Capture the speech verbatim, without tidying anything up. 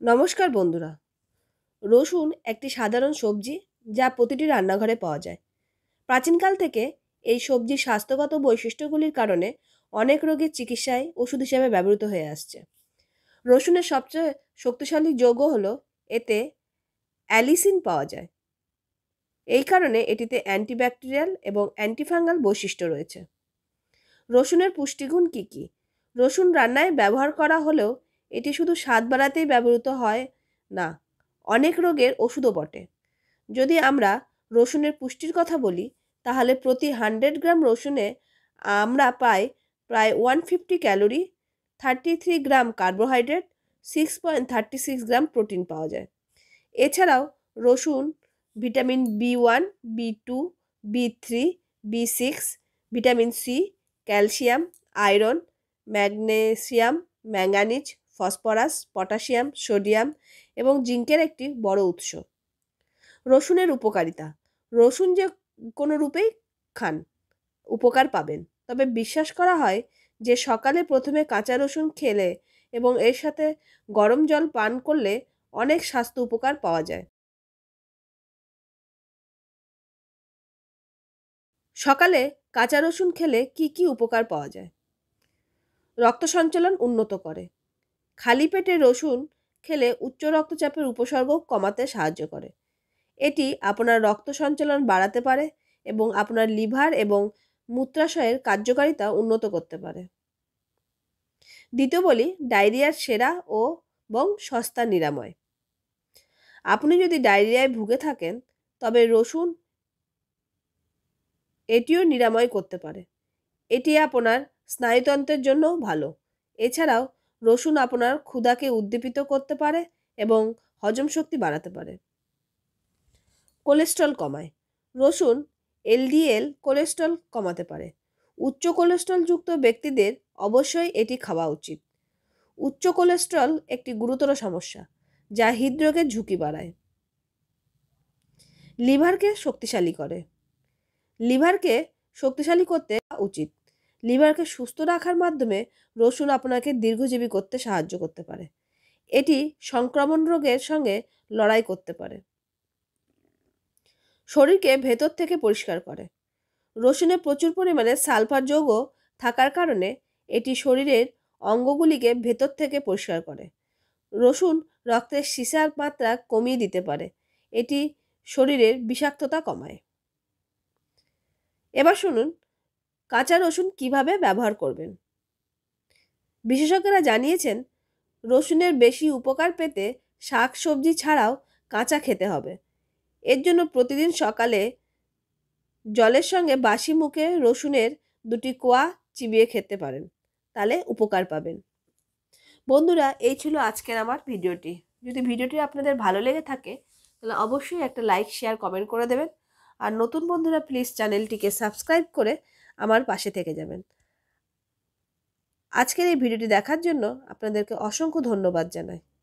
নমস্কার বন্ধুরা। রসুন একটি সাধারণ সবজি যা প্রতিটি রান্নাঘরে পাওয়া যায়। প্রাচীনকাল থেকে এই সবজির স্বাস্থ্যগত বৈশিষ্ট্যগুলির কারণে অনেক রোগের চিকিৎসায় ওষুধ হিসেবে ব্যবহৃত হয়ে আসছে। রসুনের সবচেয়ে শক্তিশালী যৌগ হলো এতে অ্যালিসিন পাওয়া যায়। এই কারণে এটিতে অ্যান্টিব্যাকটেরিয়াল এবং অ্যান্টিফাঙ্গাল বৈশিষ্ট্য রয়েছে। রসুনের পুষ্টিগুণ কী কী? রসুন রান্নায় ব্যবহার করা হলেও এটি শুধু স্বাদ বাড়াতেই ব্যবহৃত হয় না, অনেক রোগের ওষুধও বটে। যদি আমরা রসুনের পুষ্টির কথা বলি তাহলে প্রতি হান্ড্রেড গ্রাম রসুনে আমরা পাই প্রায় one fifty calorie, thirty three gram carbohydrate, six point thirty six gram protein পাওয়া যায়। এছাড়াও রসুন vitamin B one, B two, B three, B six, vitamin C, calcium, iron, magnesium, manganese, phosphorus, potassium, sodium এবং জিঙ্কের একটি বড় উৎস। রসুনের উপকারিতা। রসুন যে কোনো রূপেই খান উপকার পাবেন, তবে বিশ্বাস করা হয় যে সকালে প্রথমে কাঁচা রসুন খেলে এবং এর সাথে গরম জল পান করলে অনেক স্বাস্থ্য উপকার পাওয়া যায়। সকালে কাঁচা রসুন খেলে কি কি উপকার পাওয়া যায়? রক্ত সঞ্চালন উন্নত করে। খালি পেটে রসুন খেলে উচ্চ রক্তচাপের উপসর্গ কমাতে সাহায্য করে। এটি আপনার রক্ত সঞ্চালন বাড়াতে পারে এবং আপনার লিভার এবং মূত্রাশয়ের কার্যকারিতা উন্নত করতে পারে। দ্বিতীয় বলি, ডায়রিয়ার সেরা ও এবং সস্তা নিরাময়। আপনি যদি ডায়রিয়ায় ভুগে থাকেন তবে রসুন এটিও নিরাময় করতে পারে। এটি আপনার স্নায়ুতন্ত্রের জন্যও ভালো। এছাড়াও রসুন আপনার ক্ষুধাকে উদ্দীপিত করতে পারে এবং হজম শক্তি বাড়াতে পারে। কোলেস্ট্রল কমায়। রসুন এলডিএল কোলেস্ট্রল কমাতে পারে। উচ্চ কোলেস্ট্রলযুক্ত ব্যক্তিদের অবশ্যই এটি খাওয়া উচিত। উচ্চ কোলেস্ট্রল একটি গুরুতর সমস্যা যা হৃদরোগের ঝুঁকি বাড়ায়। লিভারকে শক্তিশালী করে। লিভারকে শক্তিশালী করতে উচিত। লিভারকে সুস্থ রাখার মাধ্যমে রসুন আপনাকে দীর্ঘজীবী করতে সাহায্য করতে পারে। এটি সংক্রমণ রোগের সঙ্গে লড়াই করতে পারে। শরীরকে ভেতর থেকে পরিষ্কার করে। রসুনে প্রচুর পরিমাণে সালফার যৌগ থাকার কারণে এটি শরীরের অঙ্গগুলিকে ভেতর থেকে পরিষ্কার করে। রসুন রক্তের সীসার মাত্রা কমিয়ে দিতে পারে। এটি শরীরের বিষাক্ততা কমায়। এবার শুনুন কাঁচা রসুন কিভাবে ব্যবহার করবেন। বিশেষজ্ঞরা জানিয়েছেন রসুনের বেশি উপকার পেতে শাক সবজি ছাড়াও কাঁচা খেতে হবে। এর জন্য প্রতিদিন সকালে জলের সঙ্গে বাসি মুখে রসুনের দুটি কোয়া চিবিয়ে খেতে পারেন, তাহলে উপকার পাবেন। বন্ধুরা, এই ছিল আজকের আমার ভিডিওটি। যদি ভিডিওটি আপনাদের ভালো লেগে থাকে তাহলে অবশ্যই একটা লাইক, শেয়ার, কমেন্ট করে দেবেন। আর নতুন বন্ধুরা প্লিজ চ্যানেলটিকে সাবস্ক্রাইব করে আমার পাশে থেকে যাবেন। আজকের এই ভিডিওটি দেখার জন্য আপনাদেরকে অসংখ্য ধন্যবাদ জানাই।